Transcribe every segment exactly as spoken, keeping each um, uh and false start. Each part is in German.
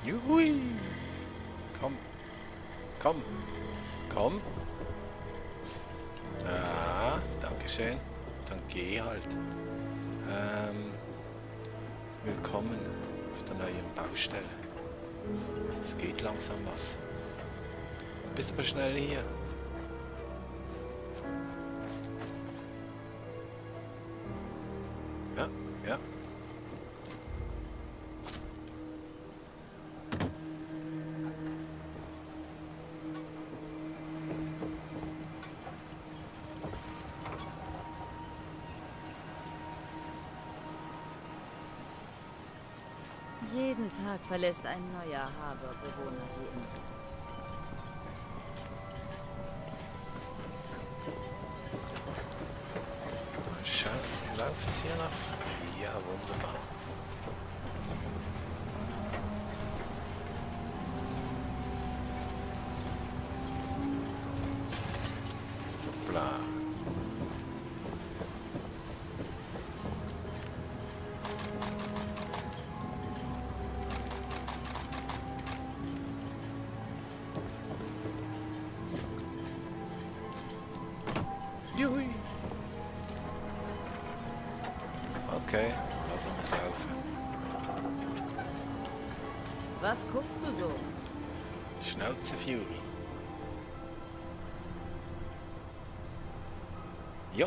Juhui. Komm. Komm. Komm. Ah, dankeschön. Dann geh halt. Ähm, willkommen auf der neuen Baustelle. Es geht langsam was. Bist aber schnell hier. Ja, ja. Jeden Tag verlässt ein neuer Harbour-Bewohner die Insel. Schaut, läuft's hier noch? Ja, wunderbar. Hoppla. Juhui. Okay, lass uns laufen. Was guckst du so? Schnauze Fury. Jo.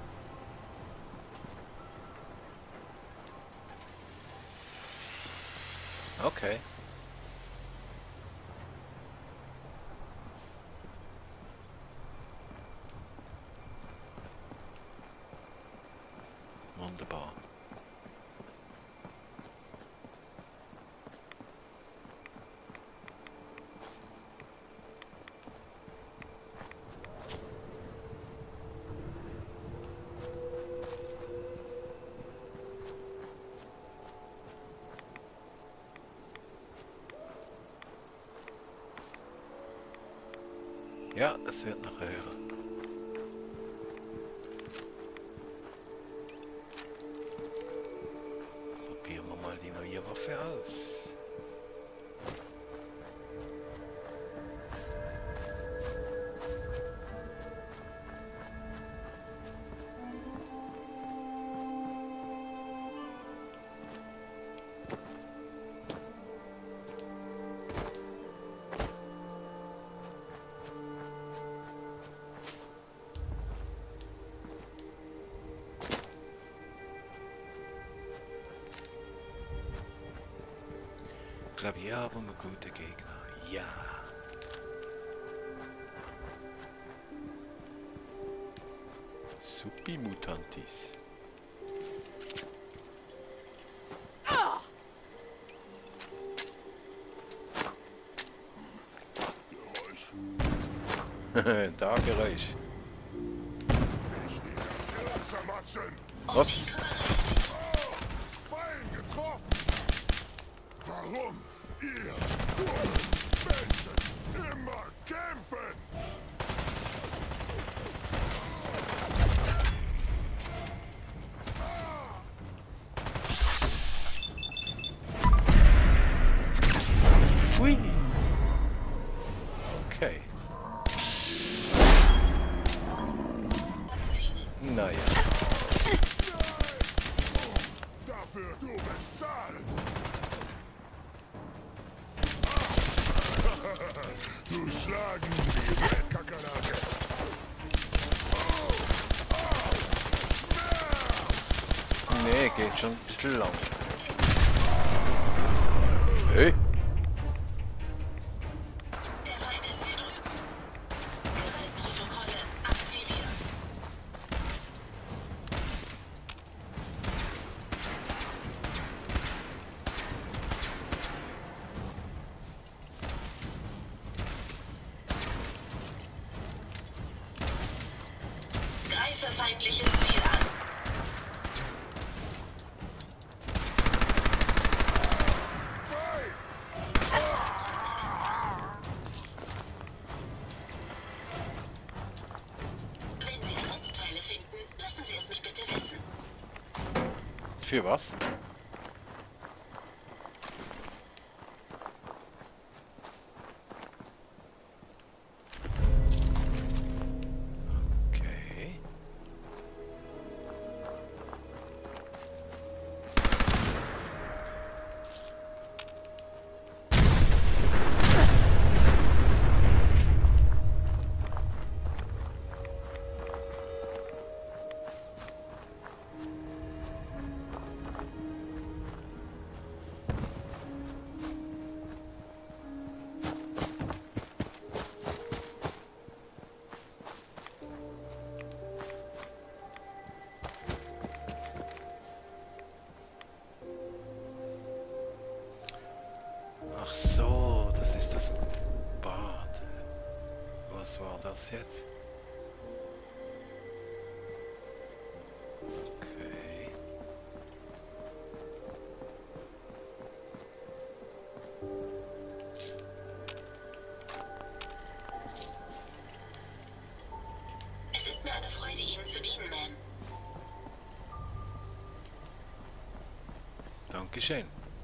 Okay. Wunderbar. Ja, es wird noch höher. Probieren wir mal die neue Waffe aus. Ich glaube, hier haben wir gute Gegner. Ja. Supi Mutantis. Da Geräusch. Was? Fallen getroffen! Warum ihr Menschen immer kämpfen? Hui. Okay. Naja. Dafür du bezahlen! Du schlagen die Weltkakerlake! Nee, geht schon ein bisschen lang. Hey. Der Feind ist hier drüben. Gewaltprotokolle aktiviert. Greife feindliches Ziel an. Wenn Sie Ersatzteile finden, lassen Sie es mich bitte wissen. Für was? Ach so, das ist das Bad. Was war das jetzt? Okay. Es ist mir eine Freude, Ihnen zu dienen, Ma'am. Dankeschön.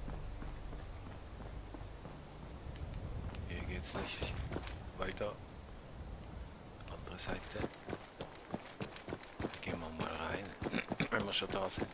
Hier geht's nicht weiter. Andere Seite. Gehen wir mal rein, wenn wir schon da sind.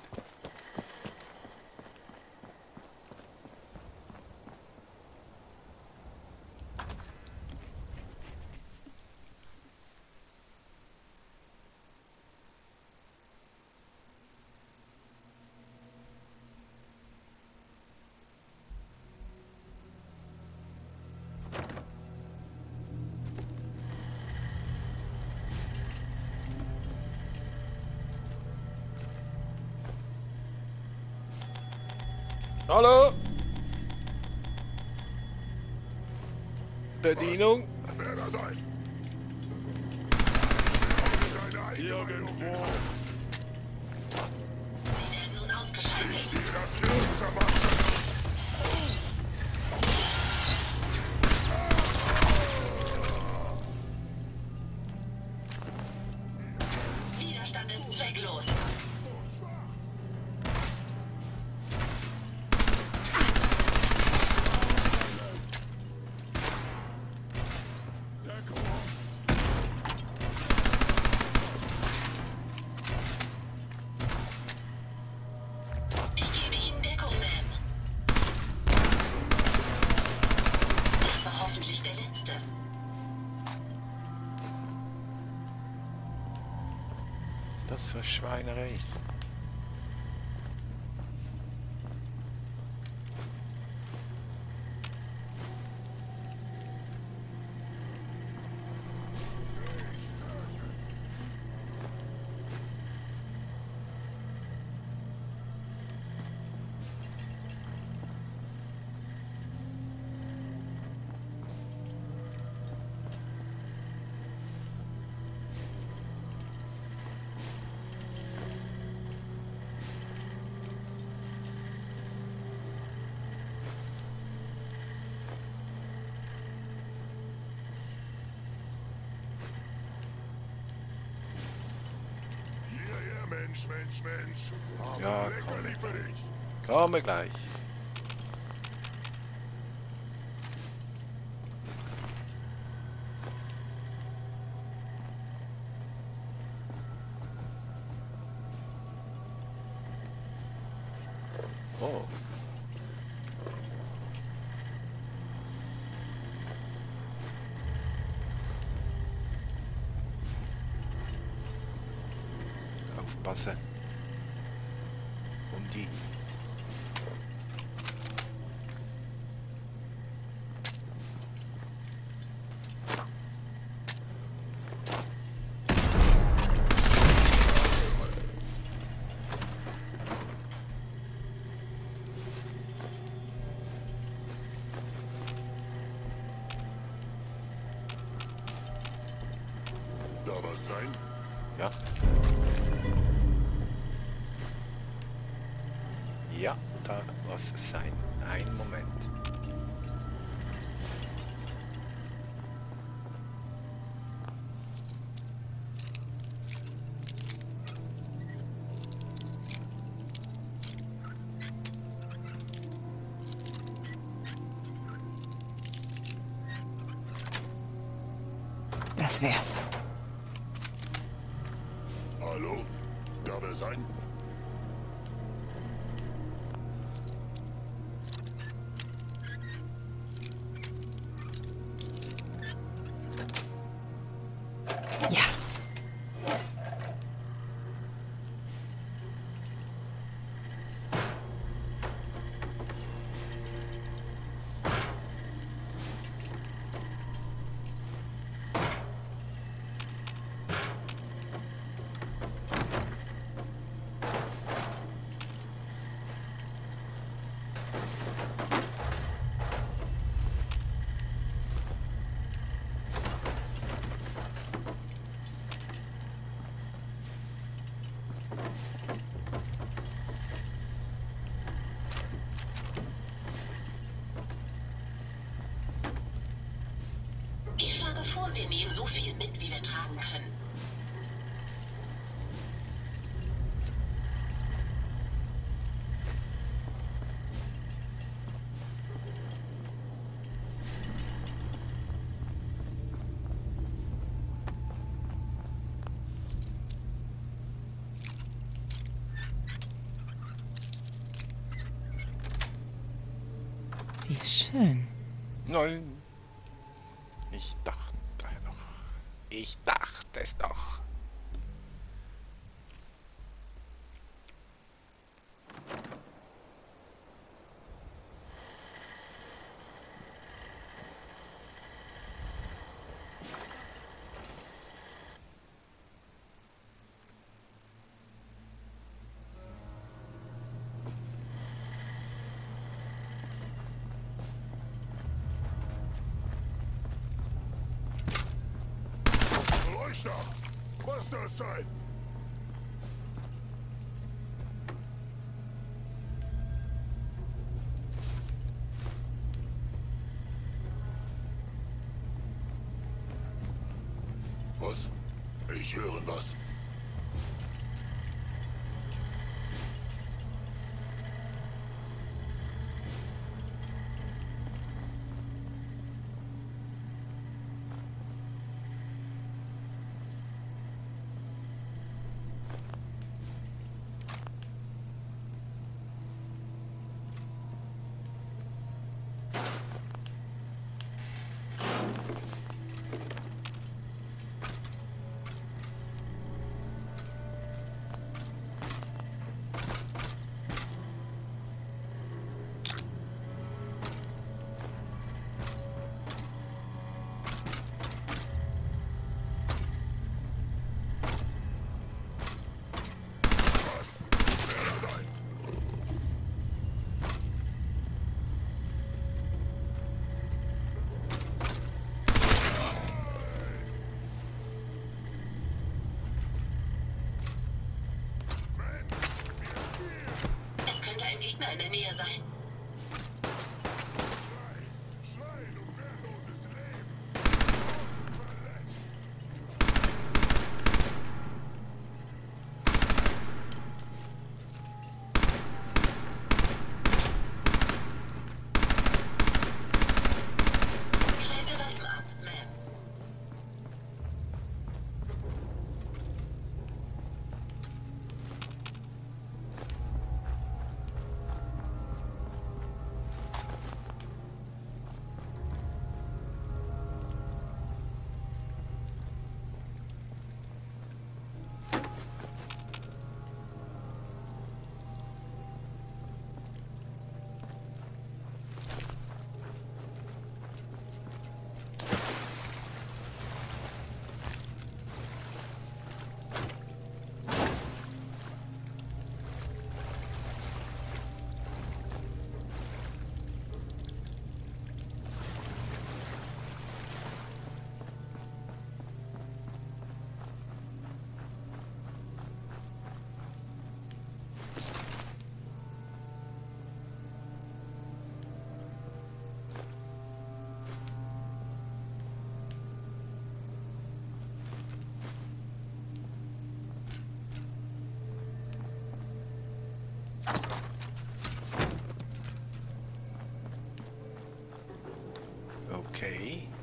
Hallo? Bedienung? Wer da sein? Irgendwo. Sie werden nun ausgeschaltet. Ich dir das Hirn zermatschen. Widerstand ist zwecklos. Ich gebe Ihnen Deckung, Ma'am. Das war hoffentlich der letzte. Das für Schweinerei. Hierher, Mensch, Mensch, Mensch. Haben Ja, ein Leckerli für dich. Komme gleich. Oh. Aufpassen. Um die. Da was sein? Ja. Ja, da was sein. Ein Moment. Das wär's. Hallo? Da wer sein? Ja. und wir nehmen so viel mit, wie wir tragen können. Wie schön. Nein. Ich dachte doch. Ich dachte es doch. Leuchter! Was das sein? Was? Ich höre was. Es könnte ein Gegner in der Nähe sein. Schreien um wehrloses Leben. Verletzt. Stell dir Waffen ab, Ma'am. Okay.